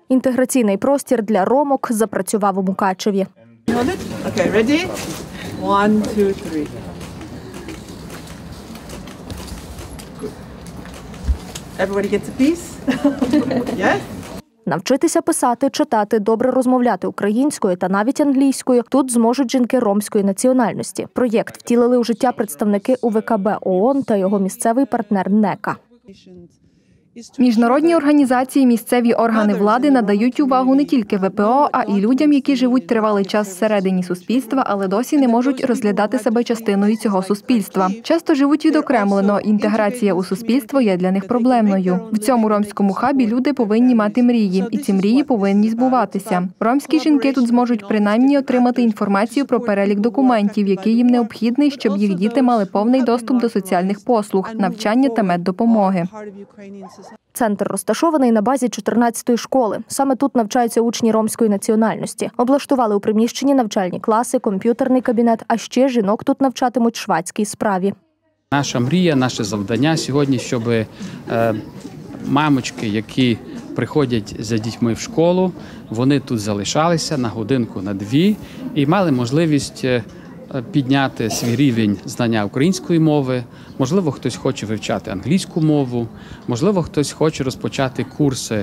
Інтеграційний простір для ромок запрацював у Мукачеві. Okay, ready? 1, 2, 3. Everybody gets a piece? Yes? Навчитися писати, читати, добре розмовляти українською та навіть англійською тут зможуть жінки ромської національності. Проєкт втілили у життя представники УВКБ ООН та його місцевий партнер НЕКА. Міжнародні організації, місцеві органи влади надають увагу не тільки ВПО, а й людям, які живуть тривалий час всередині суспільства, але досі не можуть розглядати себе частиною цього суспільства. Часто живуть відокремлено, інтеграція у суспільство є для них проблемною. В цьому ромському хабі люди повинні мати мрії, і ці мрії повинні збуватися. Ромські жінки тут зможуть принаймні отримати інформацію про перелік документів, який їм необхідний, щоб їх діти мали повний доступ до соціальних послуг, навчання та меддопомоги. Центр розташований на базі 14-ї школи. Саме тут навчаються учні ромської національності. Облаштували у приміщенні навчальні класи, комп'ютерний кабінет, а ще жінок тут навчатимуть швадській справі. Наша мрія, наше завдання сьогодні, щоб мамочки, які приходять за дітьми в школу, вони тут залишалися на годинку, на дві і мали можливість підняти свій рівень знання української мови. Можливо, хтось хоче вивчати англійську мову, можливо, хтось хоче розпочати курси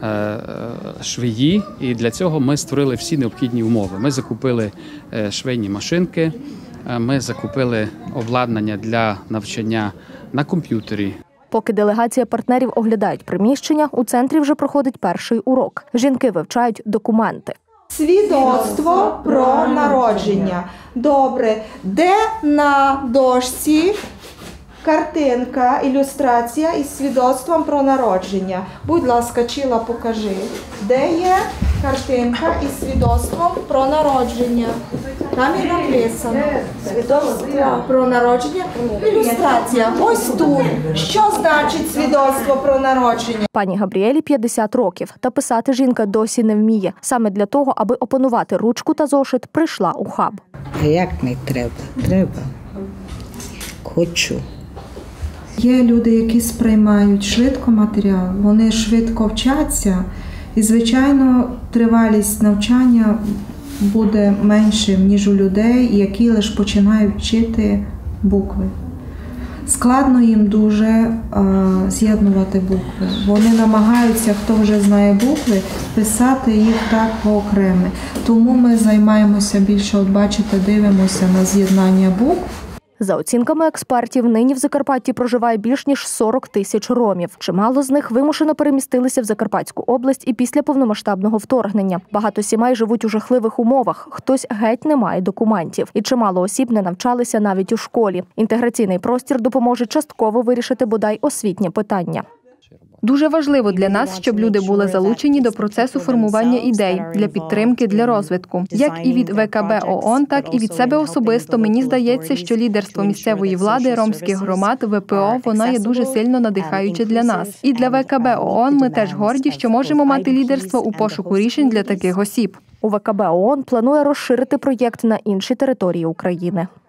швеї, і для цього ми створили всі необхідні умови. Ми закупили швейні машинки, ми закупили обладнання для навчання на комп'ютері. Поки делегація партнерів оглядають приміщення, у центрі вже проходить перший урок. Жінки вивчають документи. Свідоцтво про народження. Добре. Де на дошці картинка, ілюстрація із свідоцтвом про народження? Будь ласка, Чіла, покажи. Де є картинка із свідоцтвом про народження? Там і написано. Свідоцтво про народження. Ілюстрація. Ось тут. Що значить свідоцтво про народження? Пані Габріелі 50 років. Та писати жінка досі не вміє. Саме для того, аби опанувати ручку та зошит, прийшла у хаб. А як не треба? Треба. Хочу. Є люди, які сприймають швидко матеріал, вони швидко вчаться, і, звичайно, тривалість навчання буде меншим, ніж у людей, які лише починають вчити букви. Складно їм дуже з'єднувати букви. Вони намагаються, хто вже знає букви, писати їх так окремо. Тому ми займаємося більше, от бачите, дивимося на з'єднання букв. За оцінками експертів, нині в Закарпатті проживає більш ніж 40 тисяч ромів. Чимало з них вимушено перемістилися в Закарпатську область і після повномасштабного вторгнення. Багато сімей живуть у жахливих умовах, хтось геть не має документів. І чимало осіб не навчалися навіть у школі. Інтеграційний простір допоможе частково вирішити бодай освітнє питання. Дуже важливо для нас, щоб люди були залучені до процесу формування ідей, для підтримки, для розвитку. Як і від ВКБ ООН, так і від себе особисто, мені здається, що лідерство місцевої влади, ромських громад, ВПО, воно є дуже сильно надихаюче для нас. І для ВКБ ООН ми теж горді, що можемо мати лідерство у пошуку рішень для таких осіб. УВКБ ООН планує розширити проєкт на інші території України.